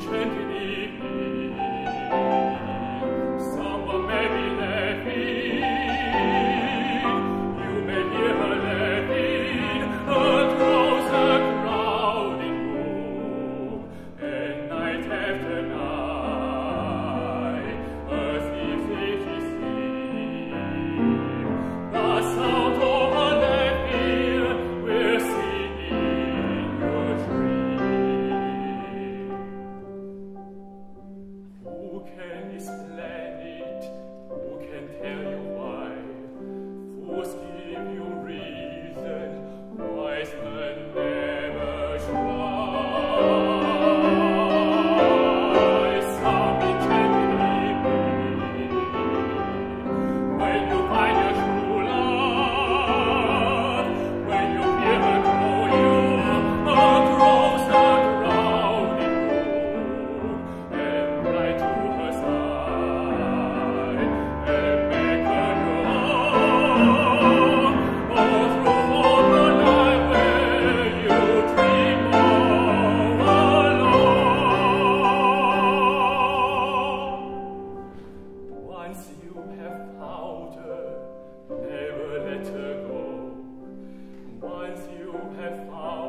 enchanted evening. Someone may be laughing, you may hear her laughing across a crowded room, and night after night, as if they sleep, the sound of her laughing will sing in your dream. Who can explain it? Who can tell you why? Fools give you reason, wise men never try. Some enchanted evening, when you find your true love, when you hear her call you across the crowded room, and fly to her side, and make her your own, all through all the night where you dream all alone. Once you have found her, never let her go. Once you have found